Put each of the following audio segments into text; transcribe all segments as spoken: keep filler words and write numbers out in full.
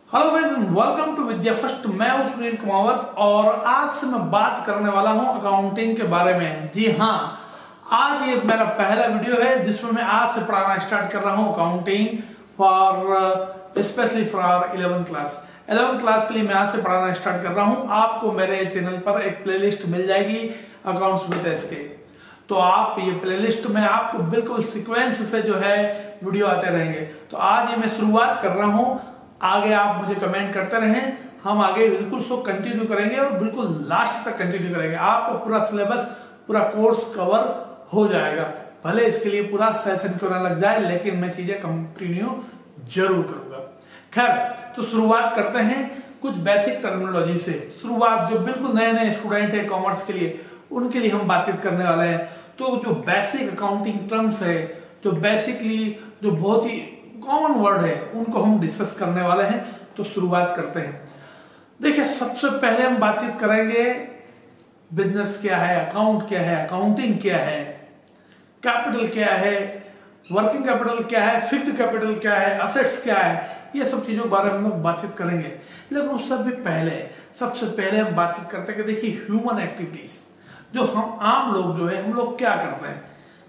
Hello guys, welcome to Vidya first. मैं हूं सुनील कुमावत और आज से मैं बात करने वाला हूं अकाउंटिंग के बारे में। जी हाँ, आज ये मेरा पहला वीडियो है जिसमें मैं आज से पढ़ाना स्टार्ट कर रहा हूं accounting for specially for eleventh class. Eleventh class के लिए मैं आज से पढ़ाना स्टार्ट कर रहा हूं। आपको मेरे चैनल पर एक प्लेलिस्ट मिल जाएगी अकाउंट्स विद एसके, तो आप ये प्लेलिस्ट में आपको बिल्कुल सीक्वेंस से जो है वीडियो आते रहेंगे। तो आज ये मैं शुरुआत कर रहा हूं, आगे आप मुझे कमेंट करते रहें, हम आगे बिल्कुल सो कंटिन्यू करेंगे और बिल्कुल लास्ट तक कंटिन्यू करेंगे। आपको पूरा सिलेबस पूरा कोर्स कवर हो जाएगा, भले इसके लिए पूरा सेशन क्यों ना लग जाए, लेकिन मैं चीजें कंटिन्यू जरूर करूंगा। खैर, तो शुरुआत करते हैं कुछ बेसिक टर्मिनोलॉजी से। शुरुआत जो बिल्कुल नए नए स्टूडेंट है कॉमर्स के लिए, उनके लिए हम बातचीत करने वाले हैं। तो जो बेसिक अकाउंटिंग टर्म्स है, जो बेसिकली जो बहुत ही कॉमन वर्ड है, उनको हम डिस्कस करने वाले हैं। तो शुरुआत करते हैं। देखिए, सबसे पहले हम बातचीत करेंगे बिजनेस क्या है, अकाउंट क्या है, अकाउंटिंग क्या है, कैपिटल क्या है, वर्किंग कैपिटल क्या है, फिक्स्ड कैपिटल क्या है, असेट्स क्या है, ये सब चीजों के बारे में हम लोग बातचीत करेंगे। लेकिन उससे भी पहले सबसे पहले हम बातचीत करते हैं कि देखिए, ह्यूमन एक्टिविटीज जो हम आम लोग जो है हम लोग क्या करते हैं,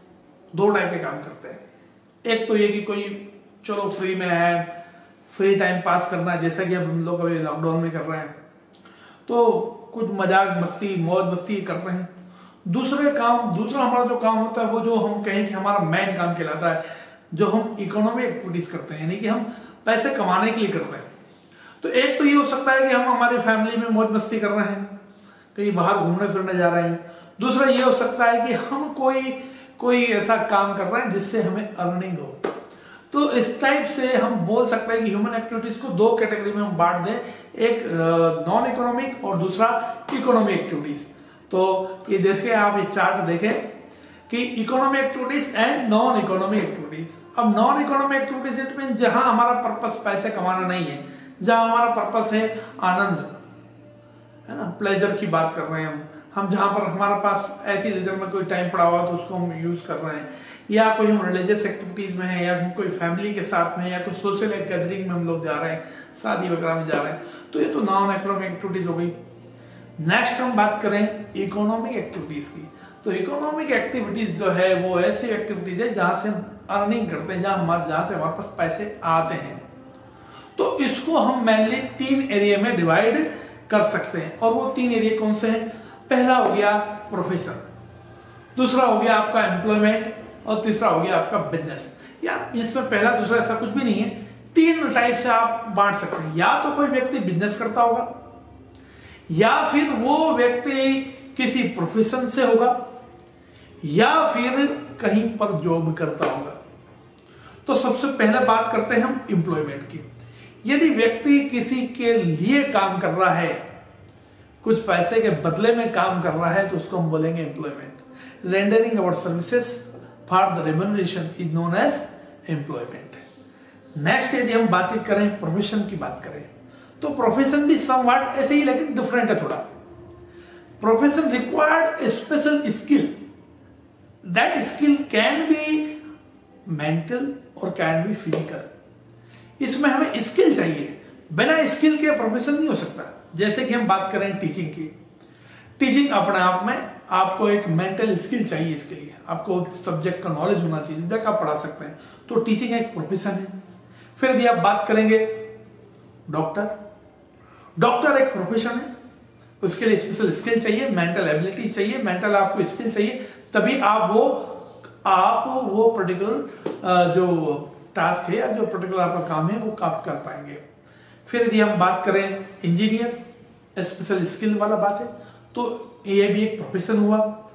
दो टाइप के काम करते हैं। एक तो ये कि कोई चलो फ्री में है, फ्री टाइम पास करना, जैसा कि अब हम लोग अभी लॉकडाउन में कर रहे हैं, तो कुछ मजाक मस्ती मौज मस्ती कर रहे हैं। दूसरे काम दूसरा हमारा जो काम होता है वो जो हम कहें कि हमारा मेन काम कहलाता है, जो हम इकोनॉमिक एक्टिविटीज करते हैं, यानी कि हम पैसे कमाने के लिए करते हैं। तो एक तो ये हो सकता है कि हम हमारी फैमिली में मौज मस्ती कर रहे हैं, कहीं बाहर घूमने फिरने जा रहे हैं। दूसरा ये हो सकता है कि हम कोई कोई ऐसा काम कर रहे हैं जिससे हमें अर्निंग हो। तो इस टाइप से हम बोल सकते हैं कि ह्यूमन एक्टिविटीज को दो कैटेगरी में हम बांट दें, एक नॉन इकोनॉमिक और दूसरा इकोनॉमिक एक्टिविटीज। तो ये देखें, आप ये चार्ट देखें कि economic activities and non economic activities. अब non economic activities it mean जहां हमारा पर्पस पैसे कमाना नहीं है, जहां हमारा पर्पस है आनंद, है ना, प्लेजर की बात कर रहे हैं हम हम जहां पर हमारे पास ऐसी लेजर में कोई टाइम पड़ा हुआ तो उसको हम यूज कर रहे हैं, या कोई हम रिलीजियस एक्टिविटीज में है, या हम कोई फैमिली के साथ में, या कोई सोशल गैदरिंग में हम लोग जा रहे हैं, शादी वगैरह में जा रहे हैं, तो ये तो नॉन इकोनॉमिक एक्टिविटीज हो गई। नेक्स्ट हम बात करें इकोनॉमिक एक्टिविटीज की। तो इकोनॉमिक एक्टिविटीज जो है वो ऐसी एक्टिविटीज है जहां से हम अर्निंग करते हैं, जहां हमारे जहां से हमारे पास पैसे आते हैं। तो इसको हम मेनली तीन एरिया में डिवाइड कर सकते हैं, और वो तीन एरिया कौन से हैं? पहला हो गया प्रोफेशन, दूसरा हो गया आपका एम्प्लॉयमेंट, और तीसरा हो गया आपका बिजनेस। या इसमें पहला दूसरा ऐसा कुछ भी नहीं है, तीन टाइप से आप बांट सकते हैं। या तो कोई व्यक्ति बिजनेस करता होगा, या फिर वो व्यक्ति किसी प्रोफेशन से होगा, या फिर कहीं पर जॉब करता होगा। तो सबसे पहले बात करते हैं हम एम्प्लॉयमेंट की। यदि व्यक्ति किसी के लिए काम कर रहा है, कुछ पैसे के बदले में काम कर रहा है, तो उसको हम बोलेंगे employment. Rendering our services for the remuneration is known as employment. Next यदि हम बातचीत करें प्रोफेशन की बात करें, तो प्रोफेशन भी समवॉट ऐसे ही लेकिन डिफरेंट है थोड़ा। Profession required a special skill, that skill can be mental और कैन बी फिजिकल। इसमें हमें स्किल चाहिए, बिना स्किल के प्रोफेशन नहीं हो सकता। जैसे कि हम बात करें टीचिंग की, टीचिंग अपने आप में आपको एक मेंटल स्किल चाहिए, इसके लिए आपको सब्जेक्ट का नॉलेज होना चाहिए, जब आप पढ़ा सकते हैं। तो टीचिंग एक प्रोफेशन है। फिर यदि आप बात करेंगे डॉक्टर, डॉक्टर एक प्रोफेशन है, उसके लिए स्पेशल स्किल चाहिए, मेंटल एबिलिटी चाहिए, मेंटल आपको स्किल चाहिए, तभी आप वो आप वो पर्टिकुलर जो टास्क है या जो पर्टिकुलर आपका काम है वो आप कर पाएंगे। फिर यदि हम बात करें इंजीनियर, स्पेशल स्किल वाला बात है, तो ये भी एक प्रोफेशन हुआ।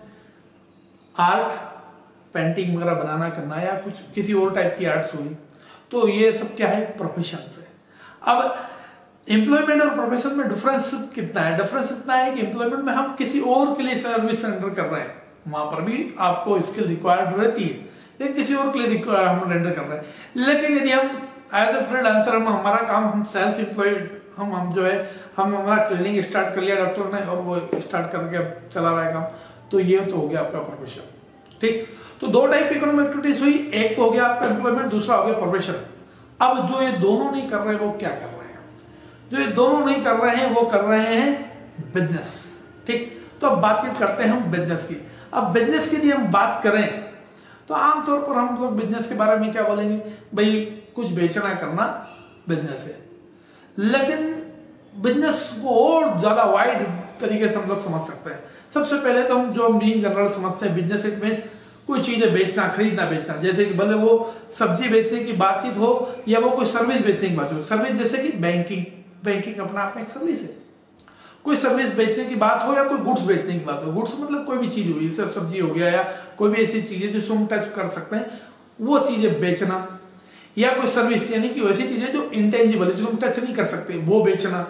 आर्ट, पेंटिंग वगैरह बनाना करना, या कुछ किसी और टाइप की आर्ट्स हुई, तो ये सब क्या है? प्रोफेशन है। अब एम्प्लॉयमेंट और प्रोफेशन में डिफरेंस कितना है? डिफरेंस इतना है कि एम्प्लॉयमेंट में हम किसी और के लिए सर्विस रेंडर कर रहे हैं, वहां पर भी आपको स्किल रिक्वायर्ड रहती है, लेकिन किसी और के लिए हम रेंडर कर रहे हैं। लेकिन यदि हम एज ए फ्रीलांसर, हम हमारा काम हम सेल्फ एम्प्लॉयड, हम हम जो है हम हमारा क्लिनिक स्टार्ट कर लिया डॉक्टर ने, और वो स्टार्ट करके अब चला रहा है काम, तो ये तो हो गया आपका प्रोफेशन। ठीक, तो दो टाइप की इकोनॉमिक एक्टिविटीज हुई, एक तो हो गया आपका एम्प्लॉयमेंट, दूसरा हो गया प्रोफेशन। अब जो ये दोनों नहीं कर रहे वो क्या कर रहे हैं? जो ये दोनों नहीं कर रहे हैं वो कर रहे हैं बिजनेस। ठीक, तो अब बातचीत करते हैं हम बिजनेस की। अब बिजनेस की हम बात करें तो आमतौर पर हम लोग बिजनेस के बारे में क्या बोलेंगे, भाई कुछ बेचना करना बिजनेस है। लेकिन बिजनेस को और ज्यादा वाइड तरीके से हम लोग समझ सकते हैं। सबसे पहले तो हम जो मेन जनरल समझते हैं बिजनेस इट मींस कोई चीजें बेचना, खरीदना बेचना। जैसे कि भले वो सब्जी बेचने की बातचीत हो या वो कोई सर्विस बेचने की बात हो। सर्विस जैसे कि बैंकिंग, बैंकिंग अपना आप में एक सर्विस है। कोई सर्विस बेचने की बात हो या कोई गुड्स बेचने की बात हो। गुड्स मतलब कोई भी चीज हुई, जैसे सब्जी हो गया या कोई भी ऐसी चीजें जो हम टच कर सकते हैं, वो चीजें बेचना। या कोई सर्विस यानी कि वैसी चीजें जो इंटेंजिबल है, जो हम टच नहीं कर सकते, वो बेचना।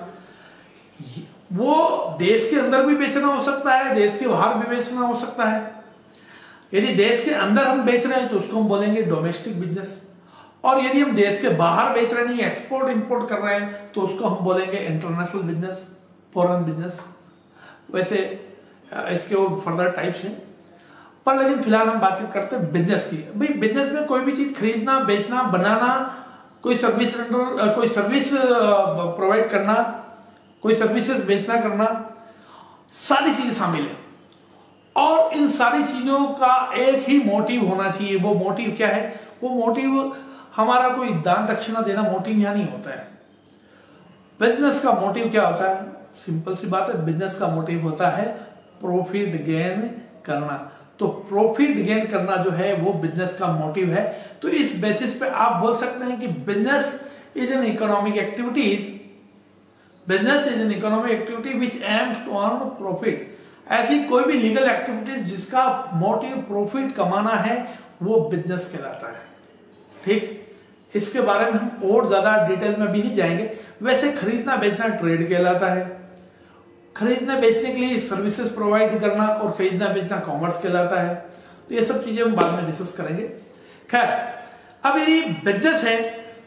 वो देश के अंदर भी बेचना हो सकता है, देश के बाहर भी बेचना हो सकता है। यदि देश के अंदर हम बेच रहे हैं तो उसको हम बोलेंगे डोमेस्टिक बिजनेस, और यदि हम देश के बाहर बेच रहे नहीं, एक्सपोर्ट इंपोर्ट कर रहे हैं, तो उसको हम बोलेंगे इंटरनेशनल बिजनेस, फॉरेन बिजनेस। वैसे इसके और फर्दर टाइप्स हैं, पर लेकिन फिलहाल हम बातचीत करते हैं बिजनेस की। भाई बिजनेस में कोई भी चीज खरीदना, बेचना, बनाना, कोई सर्विस रेंडर, कोई सर्विस प्रोवाइड करना, कोई सर्विसेज बेचना करना, सारी चीजें शामिल है। और इन सारी चीजों का एक ही मोटिव होना चाहिए। वो मोटिव क्या है? वो मोटिव हमारा कोई दान दक्षिणा देना मोटिव यहां नहीं होता है। बिजनेस का मोटिव क्या होता है? सिंपल सी बात है, बिजनेस का मोटिव होता है प्रॉफिट गेन करना। तो प्रॉफिट गेन करना जो है वो बिजनेस का मोटिव है। तो इस बेसिस पे आप बोल सकते हैं कि business is an economic activities business is an economic activity which aims to earn profit. ऐसी कोई भी लीगल एक्टिविटीज जिसका मोटिव प्रॉफिट कमाना है वो बिजनेस कहलाता है। ठीक, इसके बारे में हम और ज्यादा डिटेल में भी नहीं जाएंगे। वैसे खरीदना बेचना ट्रेड कहलाता है। खरीदना बेचने के लिए सर्विसेज प्रोवाइड करना और खरीदना बेचना कॉमर्स कहलाता है। तो ये सब चीजें हम बाद में डिस्कस करेंगे। खैर, अब यदि बिजनेस है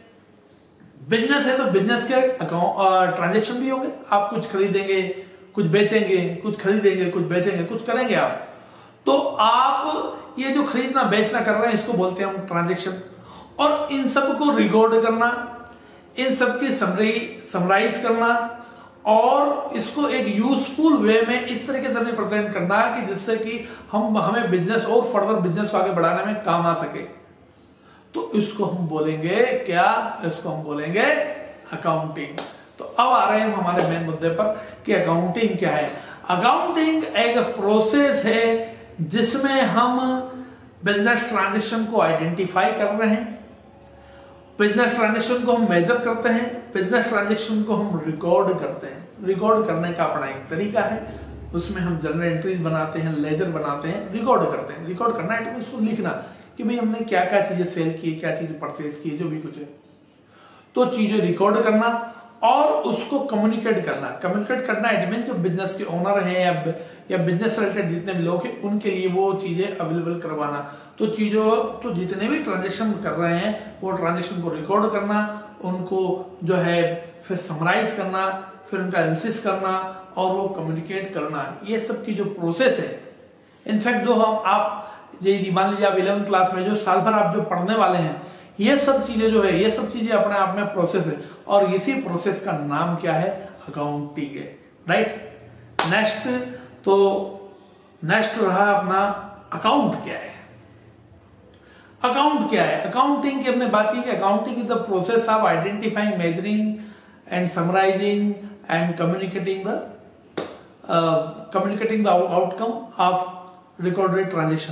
बिजनेस है तो बिजनेस के अकाउंट ट्रांजेक्शन भी होंगे। आप कुछ खरीदेंगे, कुछ बेचेंगे, कुछ खरीदेंगे, कुछ बेचेंगे, कुछ करेंगे आप। तो आप ये जो खरीदना बेचना कर रहे हैं इसको बोलते हैं हम ट्रांजेक्शन। और इन सबको रिकॉर्ड करना, इन सबकी समरी समराइज करना और इसको एक यूजफुल वे में इस तरीके से रिप्रेजेंट करना कि जिससे कि हम हमें बिजनेस और फर्दर बिजनेस को आगे बढ़ाने में काम आ सके। तो इसको हम बोलेंगे क्या? इसको हम बोलेंगे अकाउंटिंग। तो अब आ रहे हैं हम हमारे मेन मुद्दे पर कि अकाउंटिंग क्या है। अकाउंटिंग एक प्रोसेस है जिसमें हम बिजनेस ट्रांजैक्शन को आइडेंटिफाई कर रहे हैं, बिजनेस ट्रांजैक्शन को हम मेजर करते हैं, बिजनेस ट्रांजैक्शन को हम रिकॉर्ड करते हैं। रिकॉर्ड करने का अपना एक तरीका है, उसमें हम जर्नल एंट्रीज बनाते हैं, लेजर बनाते हैं, रिकॉर्ड करते हैं। रिकॉर्ड करना है तो उसको लिखना कि भाई हमने क्या क्या चीजें सेल की, क्या चीजें परचेज की, जो भी कुछ है। तो चीजें रिकॉर्ड करना और उसको कम्युनिकेट करना। कम्युनिकेट करना इट मीन जो बिजनेस के ओनर हैं या या बिजनेस रिलेटेड जितने भी लोग हैं उनके लिए वो चीजें अवेलेबल करवाना। तो चीजों तो जितने भी ट्रांजेक्शन कर रहे हैं वो ट्रांजेक्शन को रिकॉर्ड करना, उनको जो है फिर समराइज करना, फिर उनका एनालिसिस करना और वो कम्युनिकेट करना। ये सब की जो प्रोसेस है, इनफैक्ट जो हम आप यदि मान लीजिए आप इलेवेंथ क्लास में जो साल भर आप जो पढ़ने वाले हैं, ये सब चीजें जो है ये सब चीजें अपने आप में प्रोसेस है। और इसी प्रोसेस का नाम क्या है? अकाउंटिंग है। राइट, नेक्स्ट तो नेक्स्ट रहा अपना अकाउंट क्या है। अकाउंट क्या है? अकाउंटिंग की हमने बात की कि accounting is the process of identifying, measuring and summarising and communicating the communicating the outcome of recorded transaction.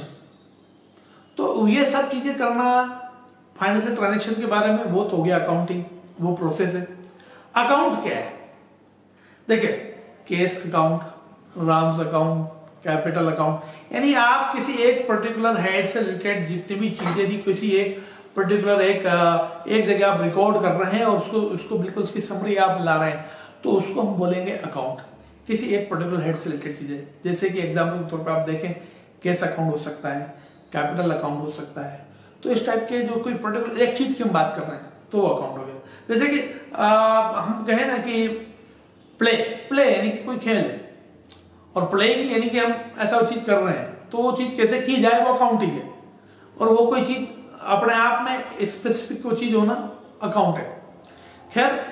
तो ये सब चीजें करना फाइनेंशियल ट्रांजैक्शन के बारे में वो तो हो गया अकाउंटिंग, वो प्रोसेस है। अकाउंट क्या है? देखिए, cash account, Ram's account, capital account, यानी आप किसी एक पर्टिकुलर हेड से रिलेटेड जितनी भी चीजें थी किसी एक पर्टिकुलर एक एक जगह आप रिकॉर्ड कर रहे हैं और उसको उसको बिल्कुल उसकी समरी आप ला रहे हैं, तो उसको हम बोलेंगे अकाउंट। किसी एक पर्टिकुलर हेड से रिलेटेड चीजें, जैसे कि एग्जाम्पल के तौर पर आप देखें केस अकाउंट हो सकता है, कैपिटल अकाउंट हो सकता है। तो इस टाइप के जो कोई पर्टिकुलर एक चीज की हम बात कर रहे हैं तो वो अकाउंट हो गया। जैसे कि आ, हम कहें ना कि प्ले प्ले यानी कि कोई खेल है और प्लेइंग यानी कि हम ऐसा चीज कर रहे हैं, तो वो चीज कैसे की जाए वो अकाउंटिंग है। और वो कोई चीज अपने आप में स्पेसिफिक कोई चीज होना अकाउंट है। खैर,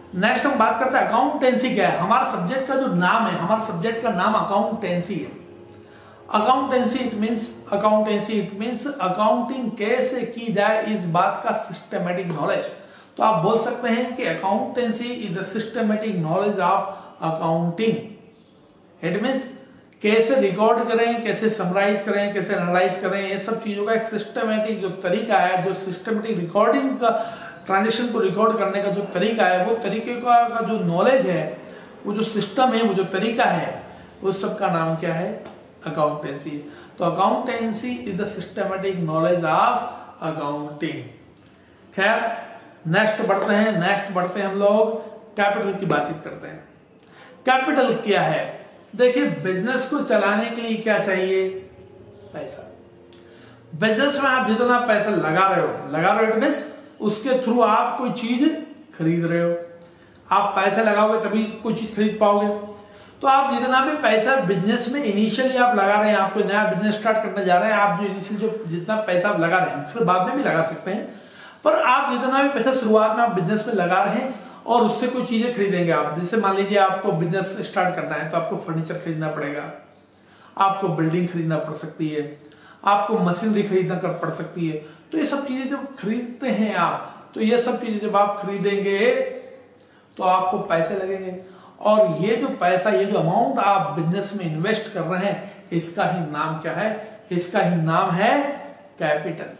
नेक्स्ट हम बात करते हैं अकाउंटेंसी क्या है। हमारा सब्जेक्ट का जो नाम है, हमारे सब्जेक्ट का नाम अकाउंटेंसी है। Accountancy it means accountancy it means accounting कैसे की जाए इस बात का सिस्टमेटिक नॉलेज। तो आप बोल सकते हैं कि accountancy is the systematic knowledge of accounting. It means कैसे रिकॉर्ड करें, कैसे समराइज करें, कैसे एनालाइज करें, ये सब चीजों का एक सिस्टमेटिक जो तरीका है, जो सिस्टमेटिक रिकॉर्डिंग का ट्रांजेक्शन को रिकॉर्ड करने का जो तरीका है, वो तरीके का, का जो नॉलेज है, वो जो सिस्टम है, वो जो तरीका है, उस सब का नाम क्या है? अकाउंटेंसी। तो accountancy is the systematic knowledge of accounting. खैर नेक्स्ट बढ़ते हैं, नेक्स्ट बढ़ते हैं हम लोग कैपिटल की बातचीत करते हैं। कैपिटल क्या है? देखिए, बिजनेस को चलाने के लिए क्या चाहिए? पैसा। बिजनेस में आप जितना पैसा लगा रहे हो लगा रहे हो इट मींस उसके थ्रू आप कोई चीज खरीद रहे हो। आप पैसे लगाओगे तभी कोई चीज खरीद पाओगे। तो आप जितना भी पैसा बिजनेस में इनिशियली आप लगा रहे हैं, आप कोई नया बिजनेस स्टार्ट करने जा रहे हैं, आप जो इनिशियल जो जितना पैसा आप लगा रहे हैं, फिर बाद में भी लगा सकते हैं, पर आप जितना भी पैसा शुरुआत में आप बिजनेस में लगा रहे हैं और उससे कोई चीजें खरीदेंगे आप। जैसे मान लीजिए आपको बिजनेस स्टार्ट करना है तो आपको फर्नीचर खरीदना पड़ेगा, आपको बिल्डिंग खरीदना पड़ सकती है, आपको मशीनरी खरीदना पड़ सकती है। तो ये सब चीजें जब खरीदते हैं आप, तो ये सब चीजें जब आप खरीदेंगे तो आपको पैसे लगेंगे, और ये जो पैसा, ये जो अमाउंट आप बिजनेस में इन्वेस्ट कर रहे हैं, इसका ही नाम क्या है? इसका ही नाम है कैपिटल।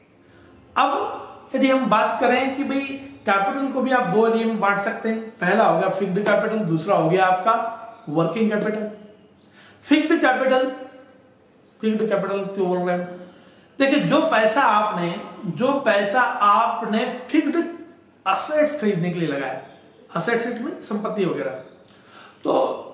अब यदि हम बात करें कि भाई कैपिटल को भी आप दो एरिया में बांट सकते हैं। पहला हो गया फिक्स्ड कैपिटल, दूसरा हो गया आपका working capital. Fixed capital, fixed capital क्यों बोल रहे हैं? देखिए, जो पैसा आपने जो पैसा आपने फिक्स्ड असेट्स खरीदने के लिए लगाया, असेट्स में संपत्ति वगैरह, तो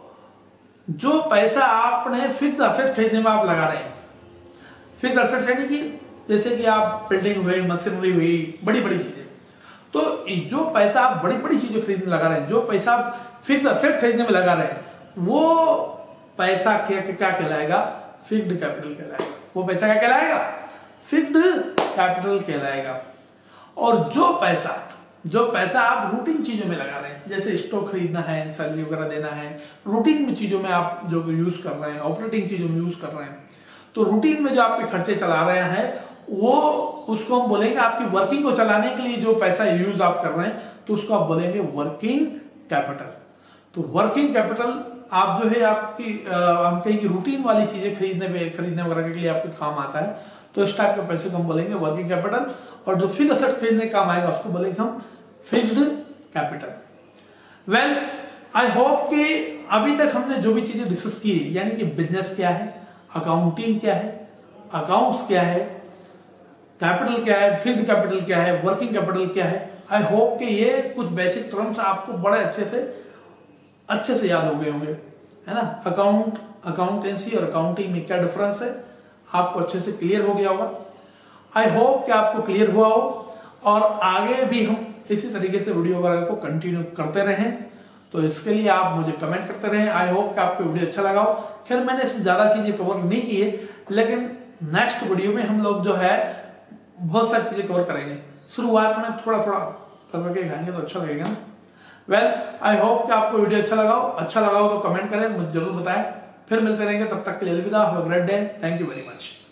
जो पैसा आपने फिक्स्ड असेट खरीदने में आप लगा रहे हैं, फिक्स्ड असेट्स यानी कि जैसे कि आप बिल्डिंग हुई, मशीनरी हुई, बड़ी बड़ी चीजें, तो जो पैसा आप बड़ी बड़ी चीजें खरीदने लगा रहे हैं, जो पैसा आप फिक्स्ड असेट खरीदने में लगा रहे हैं, वो पैसा क्या क्या कहलाएगा? फिक्स्ड कैपिटल कहलाएगा। वो पैसा क्या कहलाएगा? फिक्स्ड कैपिटल कहलाएगा। और जो पैसा जो पैसा आप रूटीन चीजों में लगा रहे हैं, जैसे स्टॉक खरीदना है, सैलरी वगैरह देना है, रूटीन में चीजों में आप जो यूज कर रहे हैं, ऑपरेटिंग चीजों में यूज कर रहे हैं, तो रूटीन में जो आपके खर्चे चला रहे हैं, वो उसको हम बोलेंगे आपकी वर्किंग को चलाने के लिए जो पैसा यूज आप कर रहे हैं, तो उसको आप बोलेंगे वर्किंग कैपिटल। तो वर्किंग कैपिटल आप जो है आपकी हम कहें कि रूटीन वाली चीजें खरीदने में खरीदने वगैरह के लिए आपको काम आता है, तो इस टाइप के पैसे को हम बोलेंगे वर्किंग कैपिटल। और जो फिक्स्ड असेट खरीदने काम आएगा उसको बोलेंगे हम fixed capital. Well, I hope कि अभी तक हमने जो भी चीजें डिस्कस की, यानी कि बिजनेस क्या है, अकाउंटिंग क्या है, अकाउंट्स क्या है, कैपिटल क्या है, फिक्स्ड कैपिटल क्या है, वर्किंग कैपिटल क्या है, आई होप कि ये कुछ बेसिक टर्म्स आपको बड़े अच्छे से अच्छे से याद हो गए होंगे, है ना। अकाउंट अकाउंटेंसी और अकाउंटिंग में क्या डिफरेंस है आपको अच्छे से क्लियर हो गया होगा। आई होप कि आपको क्लियर हुआ हो, और आगे भी हम इसी तरीके से वीडियो वगैरह को कंटिन्यू करते रहें। तो इसके लिए आप मुझे कमेंट करते रहें। आई होप कि आपको वीडियो अच्छा लगा हो। खैर, मैंने इसमें ज्यादा चीजें कवर नहीं की है, लेकिन नेक्स्ट वीडियो में हम लोग जो है बहुत सारी चीजें कवर करेंगे। शुरुआत में थोड़ा थोड़ा करके खाएंगे तो अच्छा लगेगा ना। वेल, आई होप कि आपको वीडियो अच्छा लगा हो। अच्छा लगा हो तो कमेंट करें, मुझे जरूर बताएं। फिर मिलते रहेंगे, तब तक के लिए अलविदा। Have a great day. Thank you very much.